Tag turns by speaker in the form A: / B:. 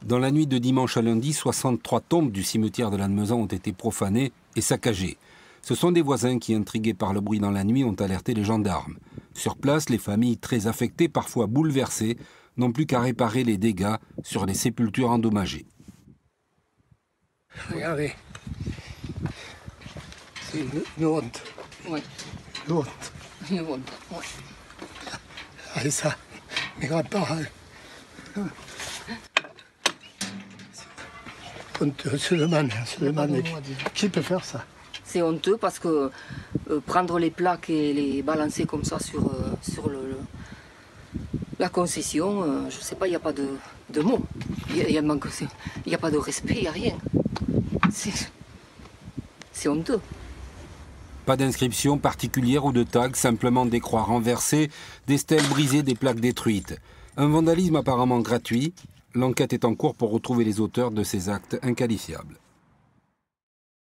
A: Dans la nuit de dimanche à lundi, 63 tombes du cimetière de Lannemezan ont été profanées et saccagées. Ce sont des voisins qui, intrigués par le bruit dans la nuit, ont alerté les gendarmes. Sur place, les familles très affectées, parfois bouleversées, n'ont plus qu'à réparer les dégâts sur les sépultures endommagées.
B: Regardez, c'est une honte.
C: Oui.
B: Une honte.
C: Une honte, oui.
B: Regardez ça, mes grands-parents. On se demande qui peut faire ça.
C: C'est honteux parce que prendre les plaques et les balancer comme ça sur la concession, je ne sais pas, il n'y a pas de mots. Il n'y a pas de respect, il n'y a rien. C'est honteux.
A: Pas d'inscription particulière ou de tag, simplement des croix renversées, des stèles brisées, des plaques détruites. Un vandalisme apparemment gratuit. L'enquête est en cours pour retrouver les auteurs de ces actes inqualifiables.